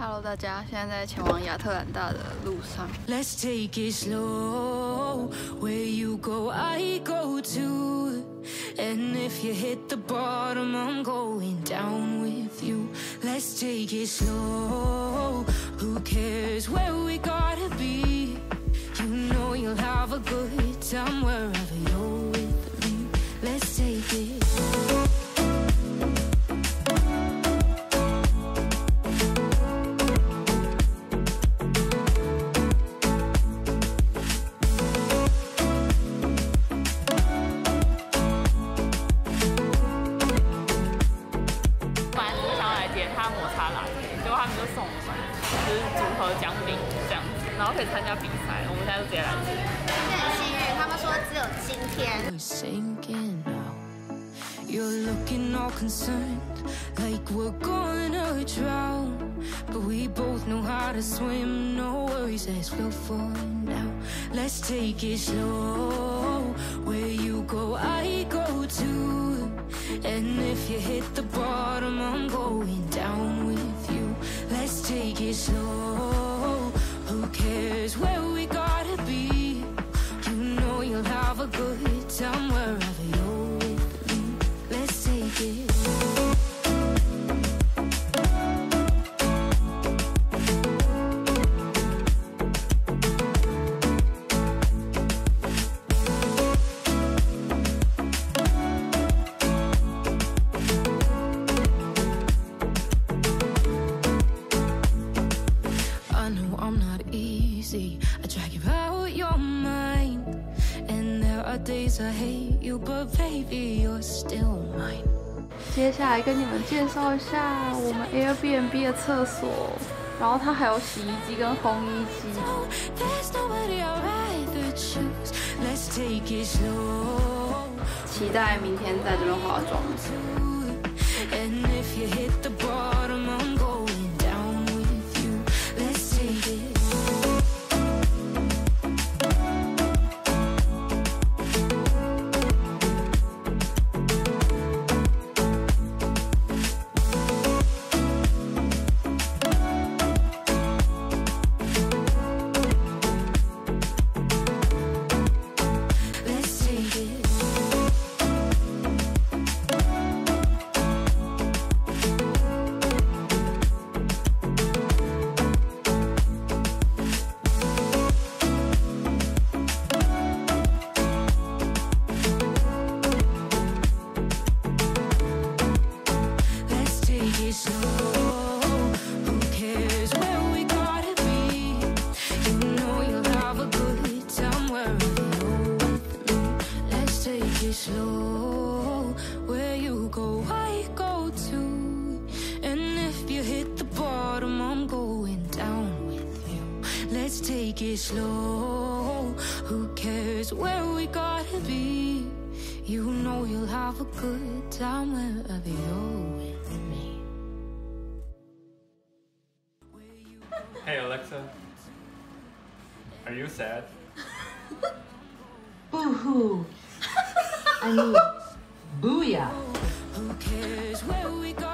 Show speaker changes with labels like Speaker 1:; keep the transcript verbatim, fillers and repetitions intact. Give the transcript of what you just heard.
Speaker 1: Hello， 大家，现在在前往亚特兰大的路上。
Speaker 2: Let's take it slow. Where you go, I go too. And if you hit the bottom, I'm going down with you. Let's take it slow. Who cares where we gotta be? You know you'll have a good time wherever you're with me. Let's take it slow.
Speaker 3: 奖品这样子，然后可以参加比赛。我们现在就直接来这里。
Speaker 4: 今天很幸运，他们说只有今天。
Speaker 2: You're looking all concerned, like we're gonna drown. But we both know how to swim, no worries as we'll fall now. Let's take it slow. Where you go, I go too. And if you hit the bottom, I'm going down with you. Let's take it slow. Who cares where we gotta be? You know you'll have a good time wherever you're with me. Let's take it slow.
Speaker 1: 接下来跟你们介绍一下我们 Airbnb 的厕所，然后它还有洗衣机跟烘衣机。期待明天在这边化妆。Slow, where you go, I go too. And if you hit the bottom, I'm going down with you. Let's take it slow. Who cares where we gotta be? You know you'll have a good time wherever you're with me.
Speaker 5: Hey Alexa, are you sad?
Speaker 6: Boo-hoo. I mean, booyah.
Speaker 2: Who cares where we go?